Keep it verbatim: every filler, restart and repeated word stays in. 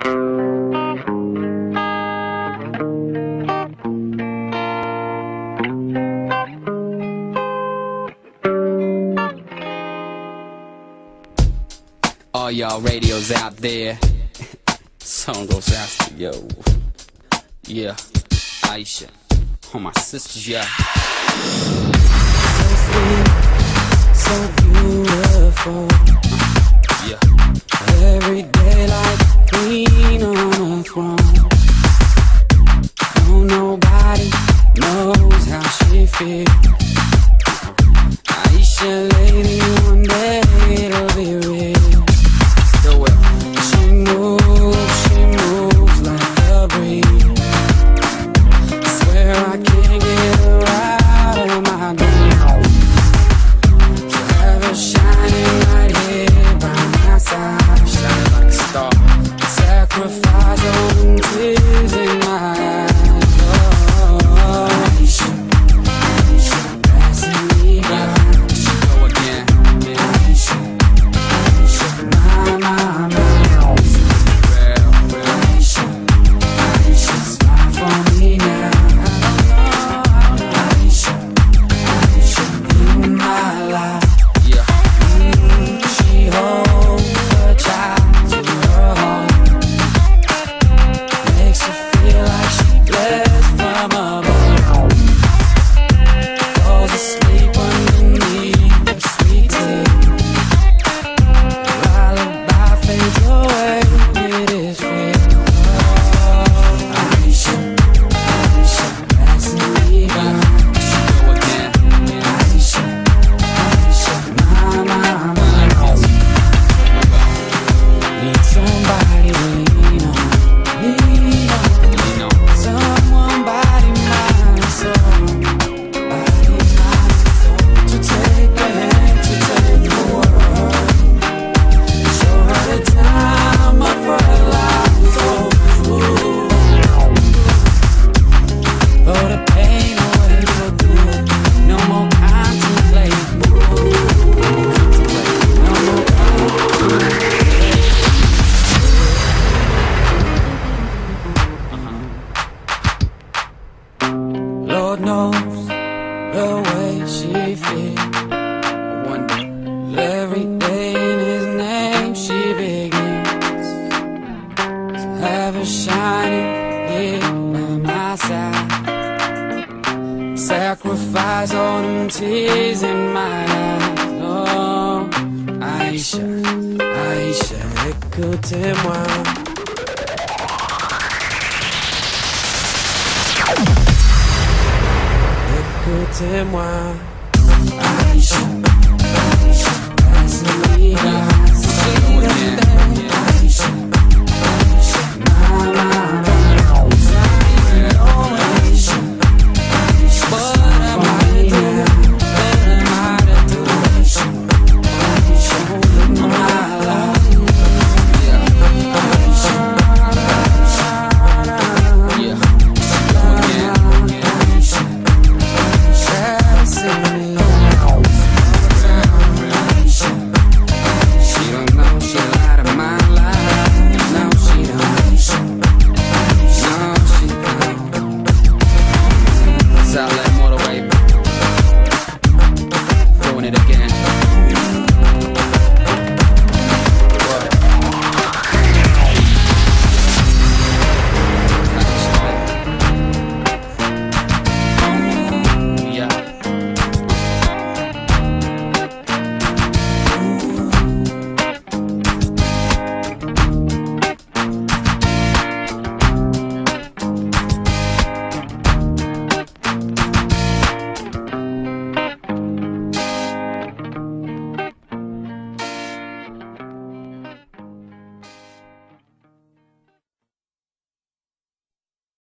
All y'all radios out there, song goes out to yo. Yeah, Aisha, all my sisters, yeah. So sweet, so beautiful. Yeah. Every day like queen on a throne. No, nobody knows how she feels. Aisha, lady, one day it'll be real. Do it. She moves, she moves like a breeze. I swear I can't get her out of my dreams. To have her shining right here by my side, Shining like a star. sacrifice all the tears in my eyes. Oh, Aisha, Aisha, passing me by. She go again. Yeah. Aisha, Aisha, my, my, my. Real, real. Aisha, Aisha, smile for me now. Aisha, Aisha, in my life. Yeah. Mm, she holds her child to her heart. Makes her feel like she blessed from above. Falls asleep underneath her sweet tea. Lullaby fades away, it is real. Aisha, Aisha, passing me by. She go again. Yeah. Aisha, Aisha, my, my, my. Need somebody to lean on, lean on. You know. Someone body, mind, soul, body, mind, soul. To take a hand, to take the world. Show her the time of her life. So true. Throw the pain away for good. No more contemplate. No more contemplate. Lord knows the way she feels. I wonder. Every day in his name she begins. To have her shining here by my side. Sacrifice all them tears in my eyes. Oh, Aisha, Aisha, écoutez-moi. Écoutez-moi. Aisha, Aisha, passez-moi. She go again.